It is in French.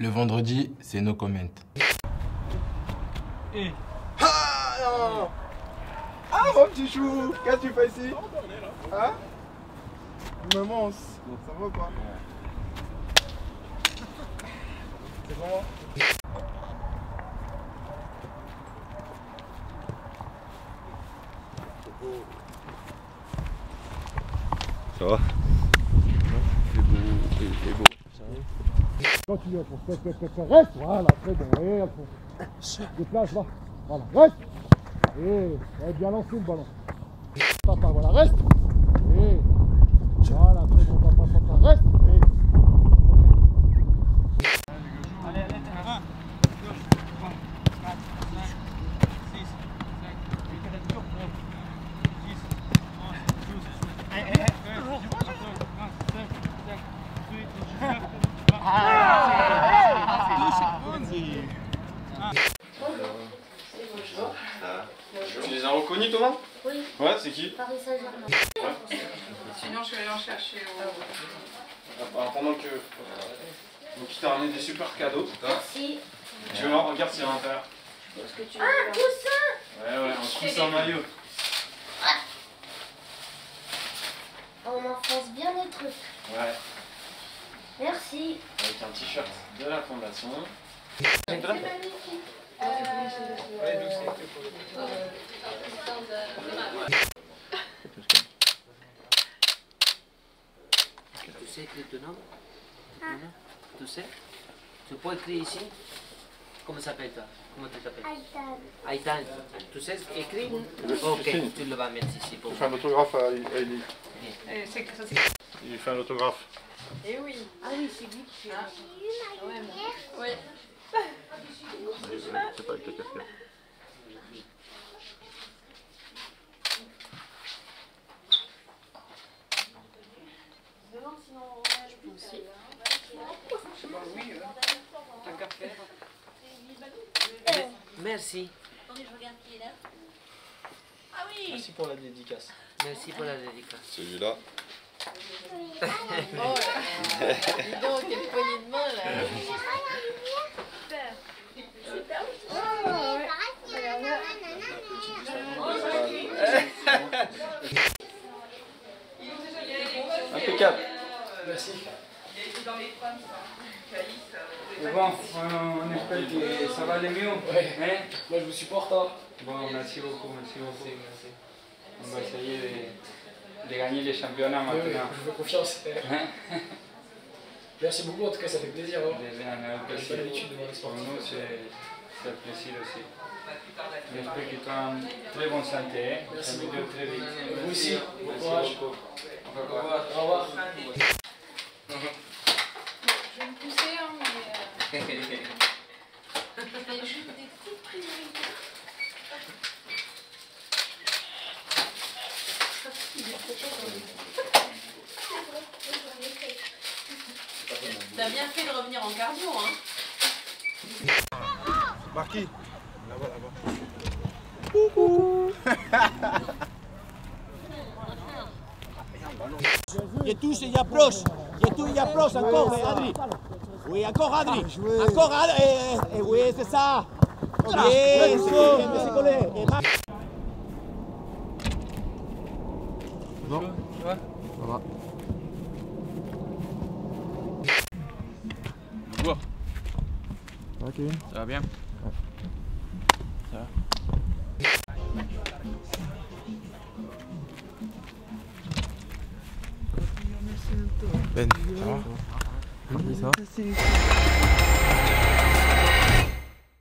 Le vendredi, c'est no comment. Ah non. Ah mon petit chou, qu'est-ce que tu fais ici? Hein? Maman, ça va quoi? C'est bon? Ça va? Il est beau. Quand tu viens, reste, voilà, très bien, et déplace, va, voilà, reste, et bien lancé le ballon. Papa, voilà, reste, et voilà, très bon, papa, reste, et... Allez, allez, 1, 2, 3, 4, 5, 6, 7, 8, 9, 10, 11, 12, 13, 14, 15, 16, 17, 18, 19, 20. Tu les as reconnus, Thomas? Oui. Ouais, c'est qui? Paris Saint-Germain. Sinon, je vais aller en chercher Alors, pendant que. Donc, il t'a ramené des super cadeaux. Merci. Tu veux voir, regarde s'il y a un l'intérieur. Ah, coussin! Ouais, un coussin maillot. On m'enfonce bien les trucs. Ouais, Merci. avec un t-shirt de la fondation. C'est magnifique. Tu sais écrire ton nom? Tu sais? Tu peux écrire ici? Comment s'appelle toi? Comment tu t'appelles? Aïtan. Aïtan. Tu sais écrire? Ok, tu le vas mettre ici pour Il fait un autographe à Ellie. C'est que ça, c'est... Il fait un autographe. Eh oui. Ah oui, c'est lui qui fait. Ouais. C'est pas avec la casquette. T'as qu'à faire. Merci. Merci pour la dédicace. Merci pour la dédicace. Celui-là. Oh là. Dis donc, quelle poignée de main là. Impeccable. Merci. Bon, on espère que ça va aller mieux. Ouais. Hein? Moi je vous supporte. Hein. Bon, merci beaucoup, merci beaucoup. On va essayer de gagner les championnats Oui, oui, maintenant. je vous fais confiance. Merci beaucoup, en tout cas ça fait plaisir. Hein. J'ai pas l'habitude de voir les Pour sportifs. nous, c'est un plaisir aussi. J'espère que tu as une très bonne santé. Merci Ça me beaucoup. dure très vite. Vous aussi, bon Merci courage. beaucoup. Au revoir. Au revoir. Je vais me pousser, hein, mais. Il juste des petites priorités. T'as bien fait de revenir en cardio, hein. Marquis. Là-bas, là-bas. Il touche, il approche. Il approche encore, Adri. Oui, encore Adri. Encore Adri. Oui, c'est ça. Oui, c'est collé. Non. Ouais. Ça va. Bonjour. Ça va, Kevin? Ça va bien? Ça va. Ben, ça va? Oui, ça va?